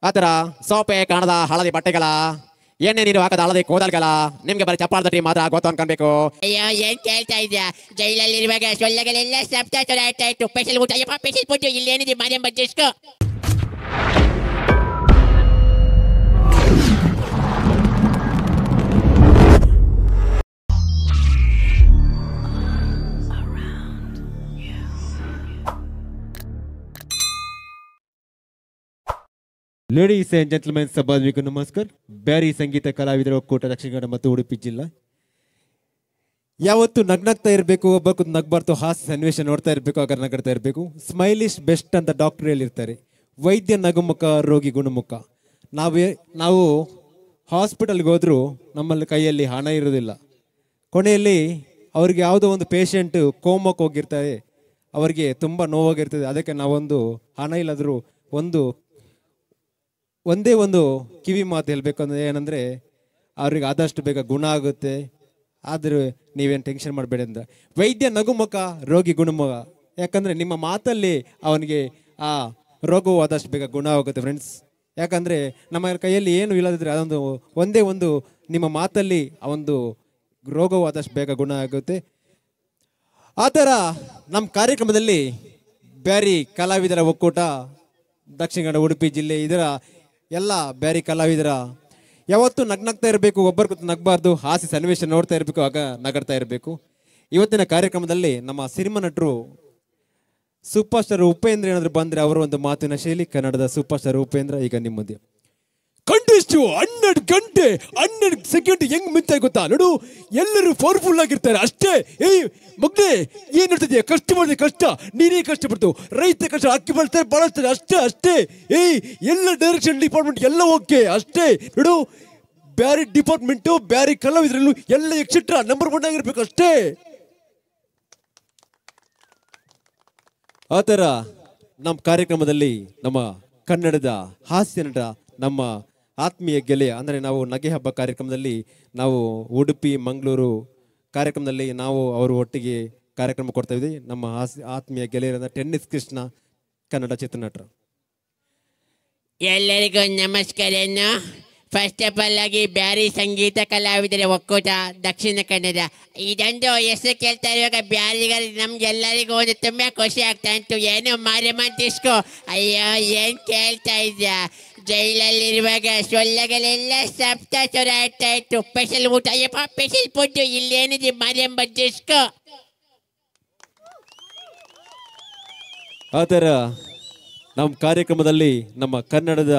ಆತರ ಸೋಪೆ ಕಾಣದ ಹಳದಿ ಬಟ್ಟೆಗಳ ಎಣ್ಣೆ ನೀರು ಹಾಕದ ಹಳದಿ ಕೂದಲ್ಗಳ ನಿಮ್ಗೆ ಬರೀ ಚಪ್ಪಾಳದ ಟೀಮ್ ಮಾತ್ರ ಗೊತ್ತು ಅನ್ಕೊಳ್ಬೇಕು. ಅಯ್ಯೋ ಏನ್ ಕೇಳ್ತಾ ಇದ್ಯಾ? ಜೈಲಲ್ಲಿರುವಾಗ ಸೊಳ್ಳೆಗಳೆಲ್ಲ ಸಪ್ತ ಆಗ್ತಾ ಇತ್ತು. ಸ್ಪೆಷಲ್ ಊಟ ಸ್ಪೆಷಲ್ ಫುಡ್ ಇಲ್ಲೇನಿದೆ ಮಾರ್ಯಂ ಬಜ್ಜಿಸ್ಕೋ. ಲೇಡೀಸ್ ಆ್ಯಂಡ್ ಜೆಂಟಲ್ಮೆನ್ ಸಭಾದ್ವಿಗೂ ನಮಸ್ಕಾರ. ಬ್ಯಾರಿ ಸಂಗೀತ ಕಲಾವಿದರ ಒಕ್ಕೂಟ ದಕ್ಷಿಣ ಕನ್ನಡ ಮತ್ತು ಉಡುಪಿ ಜಿಲ್ಲಾ ಯಾವತ್ತು ನಗ್ನಗ್ತಾ ಇರಬೇಕು, ಒಬ್ಬಕ್ಕೂ ನಗ್ಬಾರ್ದು, ಹಾಸ್ಯ ಸನ್ನಿವೇಶ ನೋಡ್ತಾ ಇರಬೇಕು, ಆಗ ನಗಡ್ತಾ ಇರಬೇಕು. ಸ್ಮೈಲಿಶ್ ಬೆಸ್ಟ್ ಅಂತ ಡಾಕ್ಟರ್ ಹೇಳಿರ್ತಾರೆ. ವೈದ್ಯ ನಗುಮುಖ, ರೋಗಿ ಗುಣಮುಖ. ನಾವು ಹಾಸ್ಪಿಟಲ್ಗೆ ಹೋದರೂ ನಮ್ಮಲ್ಲಿ ಕೈಯಲ್ಲಿ ಹಣ ಇರೋದಿಲ್ಲ. ಕೊನೆಯಲ್ಲಿ ಅವ್ರಿಗೆ ಯಾವುದೋ ಒಂದು ಪೇಷಂಟ್ ಕೋಮಕ್ಕೆ ಹೋಗಿರ್ತಾರೆ, ಅವರಿಗೆ ತುಂಬ ನೋವಾಗಿರ್ತದೆ. ಅದಕ್ಕೆ ನಾವೊಂದು ಹಣ ಇಲ್ಲಾದರೂ ಒಂದೇ ಒಂದು ಕಿವಿ ಮಾತು ಹೇಳಬೇಕಂದ್ರೆ ಏನಂದರೆ, ಅವ್ರಿಗೆ ಆದಷ್ಟು ಬೇಗ ಗುಣ ಆಗುತ್ತೆ, ಆದರೆ ನೀವೇನು ಟೆನ್ಷನ್ ಮಾಡಬೇಡಿ ಅಂತ. ವೈದ್ಯ ನಗುಮುಖ, ರೋಗಿ ಗುಣಮುಖ. ಯಾಕಂದರೆ ನಿಮ್ಮ ಮಾತಲ್ಲಿ ಅವನಿಗೆ ಆ ರೋಗವು ಆದಷ್ಟು ಬೇಗ ಗುಣ ಆಗುತ್ತೆ ಫ್ರೆಂಡ್ಸ್. ಯಾಕಂದರೆ ನಮ್ಮ ಕೈಯಲ್ಲಿ ಏನು ಇಲ್ಲದಿದ್ದರೆ ಅದೊಂದು ಒಂದೇ ಒಂದು ನಿಮ್ಮ ಮಾತಲ್ಲಿ ಆ ಒಂದು ರೋಗವು ಆದಷ್ಟು ಬೇಗ ಗುಣ ಆಗುತ್ತೆ. ಆ ಥರ ನಮ್ಮ ಕಾರ್ಯಕ್ರಮದಲ್ಲಿ ಬ್ಯಾರಿ ಕಲಾವಿದರ ಒಕ್ಕೂಟ ದಕ್ಷಿಣ ಕನ್ನಡ ಉಡುಪಿ ಜಿಲ್ಲೆ ಇದರ ಎಲ್ಲ ಬ್ಯಾರಿ ಕಲಾವಿದರ ಯಾವತ್ತೂ ನಗ್ನಗ್ತಾ ಇರಬೇಕು, ಒಬ್ಬರಿಗೂ ನಗಬಾರ್ದು, ಹಾಸ್ಯ ಸನ್ನಿವೇಶ ನೋಡ್ತಾ ಇರಬೇಕು, ಆಗ ನಗಡ್ತಾ ಇರಬೇಕು. ಇವತ್ತಿನ ಕಾರ್ಯಕ್ರಮದಲ್ಲಿ ನಮ್ಮ ಸಿನಿಮಾ ನಟರು ಸೂಪರ್ ಸ್ಟಾರ್ ಉಪೇಂದ್ರ ಏನಾದರೂ ಬಂದರೆ ಅವರ ಒಂದು ಮಾತಿನ ಶೈಲಿ ಕನ್ನಡದ ಸೂಪರ್ ಸ್ಟಾರ್ ಉಪೇಂದ್ರ ಈಗ ನಿಮ್ಮ ಮುಂದೆ. ಕಂಟೆಸ್ಟ್ 12 ಗಂಟೆ 12 ಸೆಕೆಂಡ್ ಹೆಂಗ್ ಮಿಂತ ಗೊತ್ತಾ ನೋಡು. ಎಲ್ಲರೂ ಪವರ್ಫುಲ್ ಆಗಿರ್ತಾರೆ ಅಷ್ಟೇ. ಏಯ್ ಮಗ್ನೆ ಏನ್ ನೋಡ್ತಿದ್ಯಾ? ಕಷ್ಟ ಮಾಡಿದ್ರೆ ಕಷ್ಟ, ನೀನೇ ಕಷ್ಟಪಡ್ತು. ರೈತ ಕಷ್ಟ, ಅಕ್ಕಿ ಬೆಳ್ತಾರೆ, ಬಳಸ್ತಾರೆ, ಅಷ್ಟೇ. ಏಯ್ ಎಲ್ಲ ಡೈರೆಕ್ಷನ್ ಡಿಪಾರ್ಟ್ಮೆಂಟ್ ಎಲ್ಲ ಓಕೆ ಅಷ್ಟೇ ನೋಡು. ಬ್ಯಾರಿ ಡಿಪಾರ್ಟ್ಮೆಂಟು, ಬ್ಯಾರಿ ಕಲಾವಿದರಲ್ಲೂ ಎಲ್ಲ ಎಕ್ಸೆಟ್ರಾ ನಂಬರ್ 1 ಆಗಿರ್ಬೇಕು ಅಷ್ಟೇ. ಆ ಥರ ನಮ್ಮ ಕಾರ್ಯಕ್ರಮದಲ್ಲಿ ನಮ್ಮ ಕನ್ನಡದ ಹಾಸ್ಯ ನಟ, ನಮ್ಮ ಆತ್ಮೀಯ ಗೆಳೆಯ, ಅಂದರೆ ನಾವು ನಗೆ ಹಬ್ಬ ಕಾರ್ಯಕ್ರಮದಲ್ಲಿ ನಾವು ಉಡುಪಿ ಮಂಗಳೂರು ಕಾರ್ಯಕ್ರಮದಲ್ಲಿ ನಾವು ಅವರು ಒಟ್ಟಿಗೆ ಕಾರ್ಯಕ್ರಮ ಕೊಡ್ತಾ ಇದ್ದೀವಿ. ನಮ್ಮ ಆತ್ಮೀಯ ಗೆಳೆಯರಾದ ಟೆನ್ನಿಸ್ ಕೃಷ್ಣ, ಕನ್ನಡ ಚಿತ್ರನಟರು. ಎಲ್ಲರಿಗೂ ನಮಸ್ಕಾರ. ಫಸ್ಟ್ ಆಫ್ ಆಲ್ ಆಗಿ ಬ್ಯಾರಿ ಸಂಗೀತ ಕಲಾವಿದರ ಒಕ್ಕೂಟ ದಕ್ಷಿಣ ಕನ್ನಡ ಇದೊಂದು ಹೆಸರು ಕೇಳ್ತಾ ಇರುವಾಗ ಬ್ಯಾರಿಗರಿಗೆ ನಮ್ಗೆಲ್ಲರಿಗೂ ಒಂದು ತುಂಬ ಖುಷಿ ಆಗ್ತಾ ಇತ್ತು. ಏನು ಮಾರ್ಯಮ್ಮ ಡಿಸ್ಕೋ. ಅಯ್ಯೋ ಏನು ಕೇಳ್ತಾ ಇದ್ಯಾ? ಜೈಲಲ್ಲಿರುವಾಗ ಸೊಳ್ಳೆಗಳೆಲ್ಲ ಸಪ್ತ ಆಗ್ತಾ ಇತ್ತು. ಸ್ಪೆಷಲ್ ಊಟ ಸ್ಪೆಷಲ್ ಫುಡ್ ಇಲ್ಲೇನಿದೆ ಮಾರ್ಯಂ ಬಜ್ಜಿಸ್ಕೋ. ಆ ಥರ ನಮ್ಮ ಕಾರ್ಯಕ್ರಮದಲ್ಲಿ ನಮ್ಮ ಕನ್ನಡದ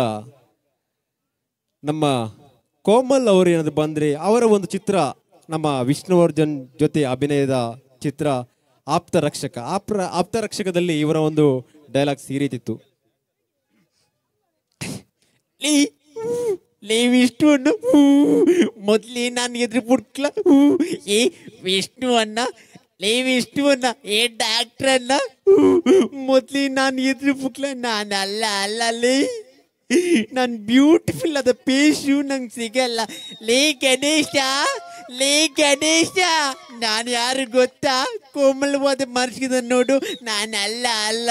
ನಮ್ಮ ಕೋಮಲ್ ಅವರು ಏನಾದರೂ ಬಂದರೆ ಅವರ ಒಂದು ಚಿತ್ರ, ನಮ್ಮ ವಿಷ್ಣುವರ್ಧನ್ ಜೊತೆ ಅಭಿನಯದ ಚಿತ್ರ ಆಪ್ತರಕ್ಷಕ. ಆಪ್ತರಕ್ಷಕದಲ್ಲಿ ಇವರ ಒಂದು ಡೈಲಾಗ್ಸ್ ಈ ರೀತಿತ್ತು. ವಿಷ್ಣು ಅಣ್ಣ ಮೊದ್ಲಿ ನಾನು ಎದುರು ಬಿಡ್ಕಲ. ಏ ವಿಷ್ಣು ಅಣ್ಣ, ವಿಷ್ಣು ಅಣ್ಣ ಏ ಡಾಕ್ಟ್ರ್ ಅಣ್ಣ ಮೊದ್ಲಿ ನಾನು ಎದುರು ಬಿಡ್ಕಲ. ನಾನು ಅಲ್ಲ ನಾನು ಬ್ಯೂಟಿಫುಲ್ ಆದ ಪೇಶು ನಂಗೆ ಸಿಗಲ್ಲ. ಗಣೇಶ ನಾನು ಯಾರು ಗೊತ್ತಾ? ಕೋಮಲವಾದ ಮರ್ಸಿದ ನೋಡು. ನಾನು ಅಲ್ಲ.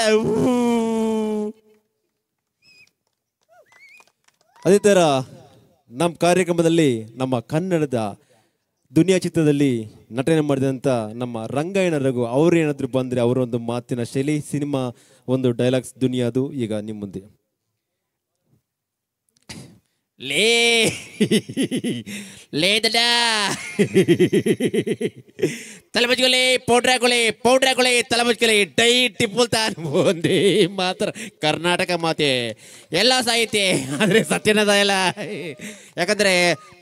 ಅದೇ ಥರ ನಮ್ಮ ಕಾರ್ಯಕ್ರಮದಲ್ಲಿ ನಮ್ಮ ಕನ್ನಡದ ದುನಿಯಾ ಚಿತ್ರದಲ್ಲಿ ನಟನೆ ಮಾಡಿದಂಥ ನಮ್ಮ ರಂಗಾಯಣ ರಘು ಅವರು ಏನಾದರೂ ಬಂದರೆ ಅವರೊಂದು ಮಾತಿನ ಶೈಲಿ, ಸಿನಿಮಾ ಒಂದು ಡೈಲಾಗ್ಸ್ ದುನಿಯಾದು ಈಗ ನಿಮ್ಮ ಮುಂದೆ. ಲೇದಾ ತಲೆಮಜ್ಕೊಲೆ ಪೌಡ್ರಾಕೊಲೆ ತಲೆಮಜ್ಕೊಲೆ ಡೈ ಟಿಪ್ಪುಲ್ತಾನ್ ಒಂದೇ ಮಾತ್ರ ಕರ್ನಾಟಕ ಮಾತೆ ಎಲ್ಲ ಸಾಹಿತ್ಯ ಆದರೆ ಸತ್ಯನದ ಎಲ್ಲ. ಯಾಕಂದರೆ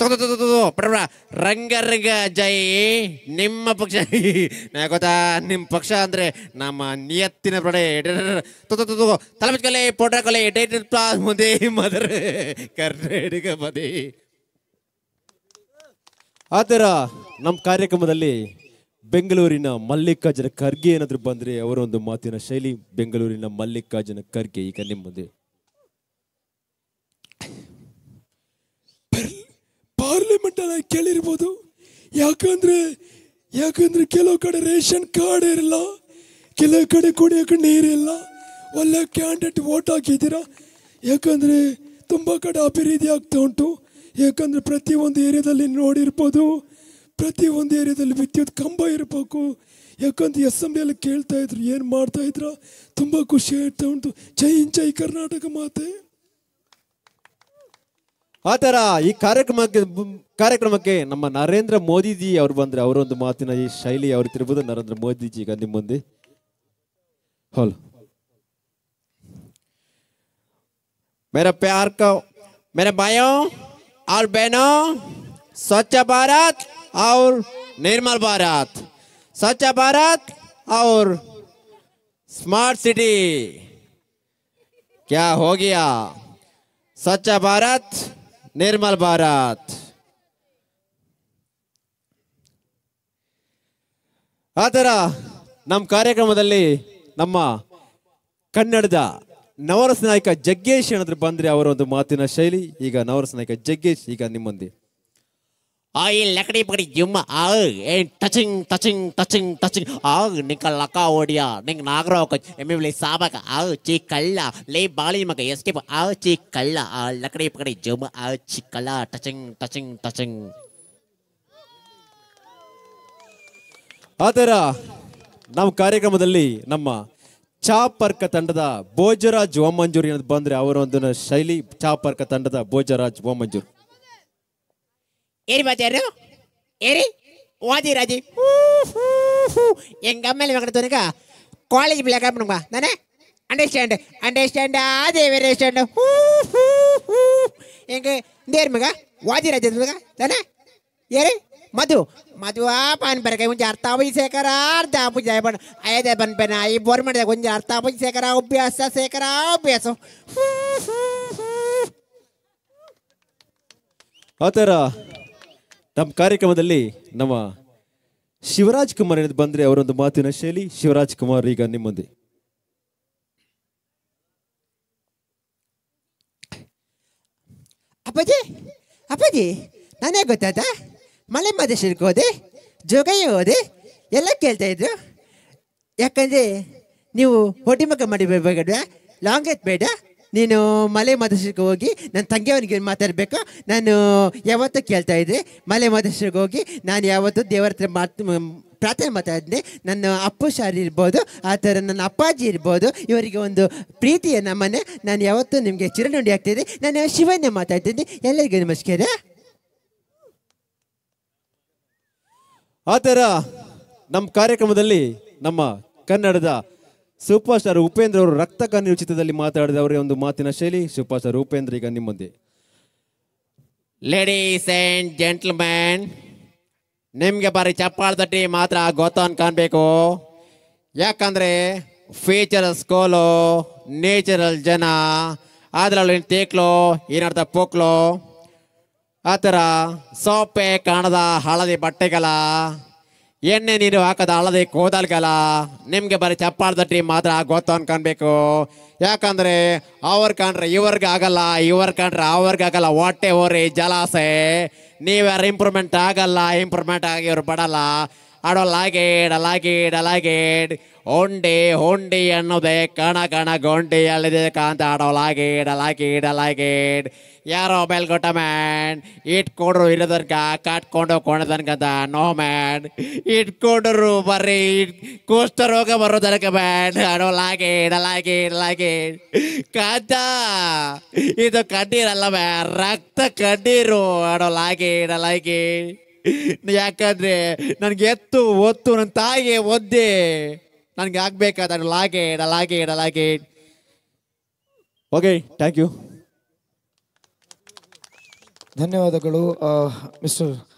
ರಂಗ ಜೈ ನಿಮ್ಮ ಪಕ್ಷ ಗೊತ್ತಾ? ನಿಮ್ಮ ಪಕ್ಷ ಅಂದರೆ ನಮ್ಮ ನಿಯತ್ತಿನ ಪಡೆ ತಲೆಮಜ್ಕೊಲೆ ಪೌಡ್ರಾಕೊಲೆ ಡೈ ಟಿಪ್ಪುಲ್ತಾನ್ ಒಂದೇ ಮಾತ್ರ ಕರ್ನಾಟಕ ಮಾತೆ. ಆ ಥರ ನಮ್ಮ ಕಾರ್ಯಕ್ರಮದಲ್ಲಿ ಬೆಂಗಳೂರಿನ ಮಲ್ಲಿಕಾರ್ಜುನ ಖರ್ಗೆ ಏನಾದರೂ ಬಂದರೆ ಅವರೊಂದು ಮಾತಿನ ಶೈಲಿ ಬೆಂಗಳೂರಿನ ಮಲ್ಲಿಕಾರ್ಜುನ ಖರ್ಗೆ ಈಗ ನಿಮ್ಮ ಮುಂದೆ. ಪಾರ್ಲಿಮೆಂಟ್ ಅಲ್ಲಿ ಕೇಳಿರ್ಬೋದು. ಯಾಕಂದ್ರೆ ಕೆಲವು ಕಡೆ ರೇಷನ್ ಕಾರ್ಡ್ ಇರಲ್ಲ, ಕೆಲವು ಕಡೆ ಕುಡಿಯೋಕೆ ನೀರಿಲ್ಲ. ಒಳ್ಳೆ ಕ್ಯಾಂಡಿಡೇಟ್ ವೋಟ್ ಹಾಕಿದ್ದೀರಾ. ಯಾಕಂದ್ರೆ ತುಂಬ ಕಡೆ ಅಭಿವೃದ್ಧಿ ಆಗ್ತಾ ಉಂಟು. ಯಾಕಂದರೆ ಪ್ರತಿಯೊಂದು ಏರಿಯಾದಲ್ಲಿ ನೋಡಿರ್ಬೋದು, ಪ್ರತಿಯೊಂದು ಏರಿಯಾದಲ್ಲಿ ವಿದ್ಯುತ್ ಕಂಬ ಇರಬೇಕು. ಯಾಕಂದ್ರೆ ಅಸೆಂಬ್ಲಿಯಲ್ಲಿ ಕೇಳ್ತಾ ಇದ್ರು, ಏನು ಮಾಡ್ತಾ ಇದ್ರ, ತುಂಬ ಖುಷಿ ಆಗ್ತಾ ಉಂಟು. ಜೈ ಹಿಂದ್, ಜೈ ಕರ್ನಾಟಕ ಮಾತೆ. ಆ ಥರ ಈ ಕಾರ್ಯಕ್ರಮಕ್ಕೆ ನಮ್ಮ ನರೇಂದ್ರ ಮೋದಿಜಿ ಅವ್ರು ಬಂದ್ರೆ ಅವರೊಂದು ಮಾತಿನ ಈ ಶೈಲಿ ಯಾವ ರೀತಿ ಇರ್ಬೋದು. ನರೇಂದ್ರ ಮೋದಿಜಿ ಈಗ ನಿಮ್ಮ ಮುಂದೆ. ಹೌದು, मेरे प्यार को, मेरे भाइयों और बहनों, स्वच्छ भारत और निर्मल भारत, स्वच्छ भारत और स्मार्ट सिटी क्या हो गया? स्वच्छ भारत, निर्मल भारत. ಆ ಥರ ನಮ್ಮ ಕಾರ್ಯಕ್ರಮದಲ್ಲಿ ನಮ್ಮ ಕನ್ನಡದ ನವರಸ ನಾಯಕ ಜಗ್ಗೇಶ್ ಏನಾದ್ರು ಬಂದ್ರೆ ಅವರ ಒಂದು ಮಾತಿನ ಶೈಲಿ. ಈಗ ನವರಸ ನಾಯಕ ಜಗ್ಗೇಶ್ ಈಗ ನಿಮ್ಮ ಮುಂದೆ. Ay, lakdi pagdi juma, touching, nika laka odia, ning nagro ko, emibli sabaka, chikalla, lay bali maka escape, chikalla, lakdi pagdi juma, chikalla, touching. ಆ ಥರ ನಮ್ಮ ಕಾರ್ಯಕ್ರಮದಲ್ಲಿ ನಮ್ಮ ಚಾಪರ್ಕ ತಂಡದ ಭೋಜರಾಜ್ ಓಮಂಜೂರ್ ಏನಾದ್ರು ಬಂದ್ರೆ ಅವರ ಒಂದು ಶೈಲಿ. ಚಾಪರ್ಕ ತಂಡದ ಭೋಜರಾಜ್ ಓಮಂಜೂರ್. ಏರಿ ಬಾತ್ಯಾರು ಏರಿ ವಾದಿ ರಾಜಿ எங்க அம்மையில மகன் தோணுங்க காலேஜ் பிள்ளை கிளம்பணுங்க தானே. அண்டர்ஸ்டாண்ட் அதே வேரியேஷன் எங்க இந்த ஏறுமங்க வாதி ராஜி தானே. ஏரி ಮದುವಾ ಪಾನ್ ಬರಕ ಮುಂಚೆ ಅರ್ಥ ಆಪೋಜಿ ಸೇಕರ ಅರ್ಧ ಆಪೋಜಿ ಬಣ್ಣ ಅಯ್ಯದೇ ಬನ್ಪೇನ ಈ ಬೋರ್ಮೆಂಟ್ ಕೊಂಚ ಅರ್ಥ ಆಪೋಜಿ ಸೇಕರ ಅಭ್ಯಾಸ. ಆ ಥರ ನಮ್ಮ ಕಾರ್ಯಕ್ರಮದಲ್ಲಿ ನಮ್ಮ ಶಿವರಾಜ್ ಕುಮಾರ್ ಏನಾದ್ರು ಬಂದ್ರೆ ಅವರೊಂದು ಮಾತಿನ ಶೈಲಿ. ಶಿವರಾಜ್ ಕುಮಾರ್ ಈಗ ನಿಮ್ಮ ಮುಂದೆ. ಅಪ್ಪಾಜಿ ನಾನೇ ಗೊತ್ತಾಯ್ತಾ, ಮಲೆ ಮಹದೇಶ್ವರಕ್ಕೆ ಹೋದೆ, ಜೋಗಯ್ಯ ಹೋದೆ, ಎಲ್ಲ ಕೇಳ್ತಾ ಇದ್ರು. ಯಾಕಂದರೆ ನೀವು ಹೊಟ್ಟೆ ಮಕ್ಕ ಮಾಡಿ ಬೇಡ, ಲಾಂಗ್ ಎತ್ ಬೇಡ, ನೀನು ಮಲೆ ಮಹದೇಶ್ವರಕ್ಕೆ ಹೋಗಿ ನನ್ನ ತಂಗಿಯವನಿಗೆ ಮಾತಾಡಬೇಕು. ನಾನು ಯಾವತ್ತೂ ಕೇಳ್ತಾ ಇದ್ದೆ, ಮಲೆ ಮಹದೇಶ್ವರಕ್ಕೆ ಹೋಗಿ ನಾನು ಯಾವತ್ತೂ ದೇವರ ಹತ್ರ ಪ್ರಾರ್ಥನೆ ಮಾತಾಡಿದೆ. ನನ್ನ ಅಪ್ಪು ಶಾರಿ ಇರ್ಬೋದು, ಆ ಥರ ನನ್ನ ಅಪ್ಪಾಜಿ ಇರ್ಬೋದು, ಇವರಿಗೆ ಒಂದು ಪ್ರೀತಿಯ ನಮ್ಮನೆ ನಾನು ಯಾವತ್ತೂ ನಿಮಗೆ ಚಿರನುಡಿ ಆಗ್ತಿದ್ದೆ. ನಾನು ಶಿವನ್ನೇ ಮಾತಾಡ್ತಿದ್ದೆ. ಎಲ್ಲರಿಗೂ ನಮಸ್ಕಾರ. ಆ ಥರ ನಮ್ಮ ಕಾರ್ಯಕ್ರಮದಲ್ಲಿ ನಮ್ಮ ಕನ್ನಡದ ಸೂಪರ್ ಸ್ಟಾರ್ ಉಪೇಂದ್ರ ಅವರು ರಕ್ತ ಕಣ್ಣೀರು ಚಿತ್ರದಲ್ಲಿ ಮಾತಾಡಿದವರೇ ಒಂದು ಮಾತಿನ ಶೈಲಿ. ಸೂಪರ್ ಸ್ಟಾರ್ ಉಪೇಂದ್ರ ಈಗ ನಿಮ್ಮ ಮುಂದೆ. ಲೇಡೀಸ್ ಆ್ಯಂಡ್ ಜೆಂಟ್ಲ್ಮ್ಯಾನ್, ನಿಮಗೆ ಬರೀ ಚಪ್ಪಾಳ ತಟ್ಟಿ ಮಾತ್ರ ಗೊತ್ತು ಅನ್ಕೊಳ್ಬೇಕು. ಯಾಕಂದರೆ ಫ್ಯೂಚರ್ ಸ್ಕೂಲು, ನೇಚರಲ್ ಜನ, ಅದರಲ್ಲಿ ತೇಕ್ಲು ಏನರ್ಥ ಪೋಕ್ಲು, ಆ ಥರ ಸೋಪೆ ಕಾಣದ ಹಳದಿ ಬಟ್ಟೆಗಳ, ಎಣ್ಣೆ ನೀರು ಹಾಕದ ಹಳದಿ ಕೂದಲ್ಗಳ, ನಿಮಗೆ ಬರೀ ಚಪ್ಪಾಳ ತಟ್ಟಿ ಮಾತ್ರ ಗೊತ್ತು ಅನ್ಕೊಳ್ಬೇಕು. ಯಾಕಂದರೆ ಅವ್ರು ಕಂಡ್ರೆ ಇವ್ರಿಗೆ ಆಗಲ್ಲ, ಇವ್ರು ಕಂಡ್ರೆ ಅವ್ರಿಗೆ ಆಗಲ್ಲ. ಹೊಟ್ಟೆ ಓರಿ ಜಲಾಸೆ, ನೀವ್ಯಾರು ಇಂಪ್ರೂವ್ಮೆಂಟ್ ಆಗಲ್ಲ, ಇಂಪ್ರೂವ್ಮೆಂಟ್ ಆಗಿ ಇವ್ರು ಬಡಲ್ಲ. ಅಲಾಗೇಡ್ ಹೊಂಡಿ ಅನ್ನೋದೇ ಕಣ ಗೊಂಡಿ ಅಲ್ಲಿದೆ ಕಾಂತ ಅಲಾಗೇಡ್ ಯಾರೋ ಮೇಲ್ಗೊಟ್ಟ ಮ್ಯಾನ್ ಇಟ್ಕೊಂಡ್ರು ಇರೋದನ್ಕ ಕಟ್ಕೊಂಡು ಕೊಂಡದನ್ಕಂತ ನೋ ಮ್ಯಾನ್ ಇಟ್ಕೊಂಡ್ರು ಬರ್ರಿ ಕುಷ್ಠ ರೋಗ ಬರೋದನ್ಕ ಮ್ಯಾನ್ ಅಲಾಗೇಡ್ ಕಾಂತ ಇದು ಕಣ್ಣೀರಲ್ಲ ಮ್ಯಾನ್, ರಕ್ತ ಕಣ್ಣೀರು ಅಲಾಗೇಡ್. ಯಾಕಂದ್ರೆ ನನ್ಗೆ ಎತ್ತು ಒತ್ತು ನನ್ನ ತಾಯಿಗೆ ಒದ್ದೆ ನನಗೆ ಆಗ್ಬೇಕಾದ ಲಾಗೇಡ್. Okay, thank you. ಧನ್ಯವಾದಗಳು ಮಿಸ್ಟರ್